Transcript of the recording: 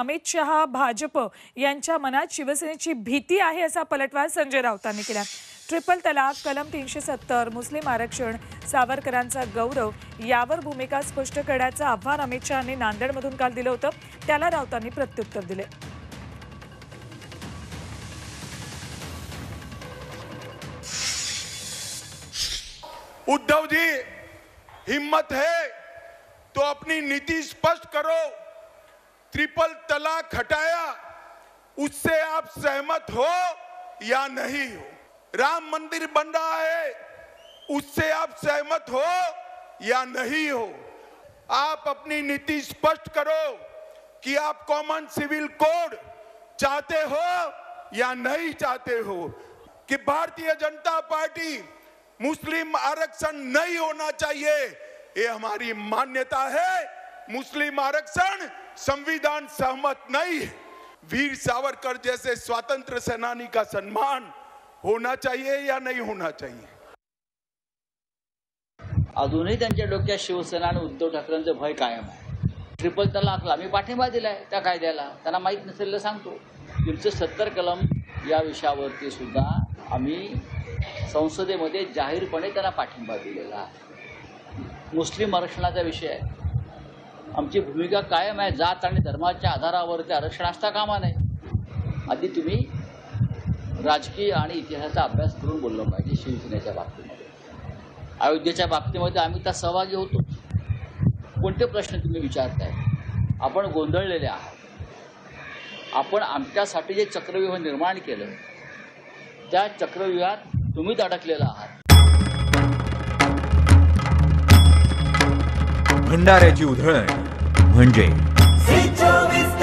अमित शहा भाजप यांच्या मनात शिवसेनेची भीती आहे असा पलटवार संजय राऊतांनी केला। ट्रिपल तलाक, कलम 370, मुस्लिम आरक्षण, सावरकरांचा गौरव यावर भूमिका स्पष्ट करण्याचं आव्हान अमित शहांनी नांदेडमधून काल दिलं होतं। त्याला राऊतांनी प्रत्युत्तर दिले। उद्धव जी, हिम्मत है तो अपनी नीति स्पष्ट करो। ट्रिपल तलाक हटाया, उससे आप सहमत हो या नहीं हो? राम मंदिर बन रहा है, उससे आप सहमत हो या नहीं हो? आप अपनी नीति स्पष्ट करो कि आप कॉमन सिविल कोड चाहते हो या नहीं चाहते हो? कि भारतीय जनता पार्टी मुस्लिम आरक्षण नहीं होना चाहिए, ये हमारी मान्यता है। मुस्लिम आरक्षण संविधान सहमत नहीं है। वीर सावरकर जैसे स्वतंत्र सेनानी का सम्मान होना चाहिए या नहीं होना चाहिए? अजूनही त्यांच्या डोक्यात शिवसेना आणि उद्धव ठाकरेंचं भय कायम आहे। ट्रिपल तलाकला आम्ही पाठिंबा दिलाय, त्या कायद्याला त्यांना माहीत नसेल सांगतो। 370 कलम या विषयावरती सुद्धा आम्ही संसदेमध्ये जाहीरपणे त्यांना पाठिंबा दिलेला आहे। मुस्लिम आरक्षणाचा विषय आहे, आमची भूमिका कायम आहे। जात आणि धर्माच्या आधारावरती आरक्षण असता कामा नये। आधी तुम्ही राजकीय आणि इतिहासाचा अभ्यास करून बोललं पाहिजे। शिवसेनेच्या बाबतीमध्ये, अयोध्येच्या बाबतीमध्ये आम्ही त्या सहभागी होतो। कोणते प्रश्न तुम्ही विचारताय? आपण गोंधळलेले आहात। आपण आमच्यासाठी जे चक्रव्यूह निर्माण केलं, त्या चक्रव्यूहात तुम्हीच अडकलेला आहात। भंडाऱ्याची उधळण म्हणजे